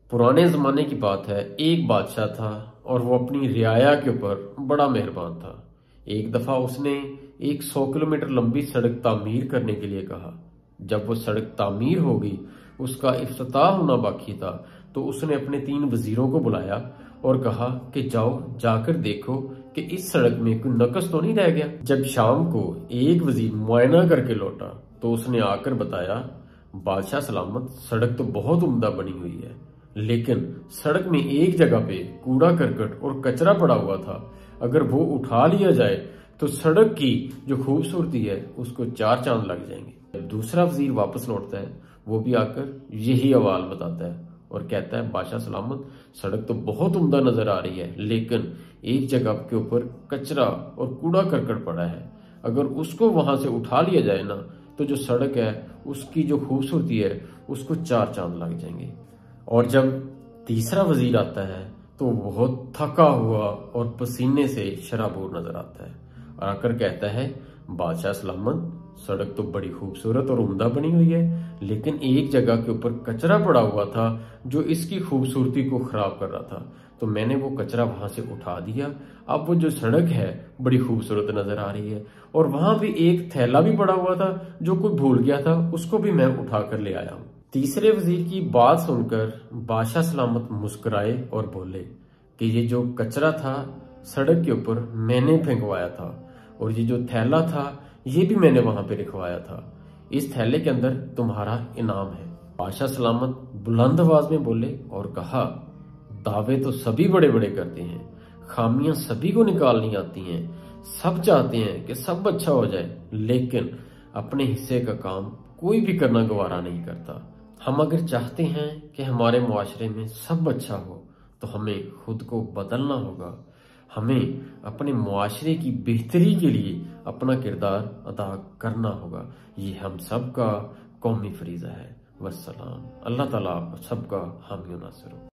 पुराने जमाने की बात है। एक बादशाह था और वो अपनी रियाया के ऊपर बड़ा मेहरबान था। एक दफा उसने एक 100 किलोमीटर लंबी सड़क तामीर करने के लिए कहा। जब वो सड़क तामीर हो गई, उसका इफ्तिताह होना बाकी था, तो उसने अपने 3 वजीरों को बुलाया और कहा कि जाओ जाकर देखो कि इस सड़क में कोई नकस तो नहीं रह गया। जब शाम को एक वजीर मुआयना करके लौटा तो उसने आकर बताया, बादशाह सलामत, सड़क तो बहुत उम्दा बनी हुई है, लेकिन सड़क में एक जगह पे कूड़ा करकट और कचरा पड़ा हुआ था। अगर वो उठा लिया जाए तो सड़क की जो खूबसूरती है उसको 4 चांद लग जाएंगे। जब दूसरा वजीर वापस लौटता है, वो भी आकर यही अहवाल बताता है और कहता है, बादशाह सलामत, सड़क तो बहुत उम्दा नजर आ रही है, लेकिन एक जगह के ऊपर कचरा और कूड़ा करकट पड़ा है। अगर उसको वहां से उठा लिया जाए ना, तो जो सड़क है उसकी जो खूबसूरती है उसको 4 चांद लग जाएंगे। और जब तीसरा वजीर आता है तो वो बहुत थका हुआ और पसीने से शराबोर नजर आता है और आकर कहता है, बादशाह सलामत, सड़क तो बड़ी खूबसूरत और उम्दा बनी हुई है, लेकिन एक जगह के ऊपर कचरा पड़ा हुआ था जो इसकी खूबसूरती को खराब कर रहा था, तो मैंने वो कचरा वहां से उठा दिया। अब वो जो सड़क है बड़ी खूबसूरत नजर आ रही है। और वहां भी एक थैला भी पड़ा हुआ था जो कोई भूल गया था, उसको भी मैं उठा कर ले आया हूँ। तीसरे वजीर की बात सुनकर बादशाह सलामत मुस्कुराए और बोले कि ये जो कचरा था सड़क के ऊपर मैंने फेंकवाया था, और ये जो थैला था ये भी मैंने वहां पे रखवाया था। इस थैले के अंदर तुम्हारा इनाम है। बादशाह सलामत बुलंद आवाज में बोले और कहा, दावे तो सभी बड़े बड़े करते हैं, खामियां सभी को निकालनी आती हैं, सब चाहते हैं कि सब अच्छा हो जाए, लेकिन अपने हिस्से का काम कोई भी करना गवारा नहीं करता। हम अगर चाहते हैं कि हमारे मुआशरे में सब अच्छा हो, तो हमें खुद को बदलना होगा। हमें अपने मुआशरे की बेहतरी के लिए अपना किरदार अदा करना होगा। ये हम सब का कौमी फरीजा है। वस्सलाम। अल्लाह ताला आप सबका हामी नासिर हो।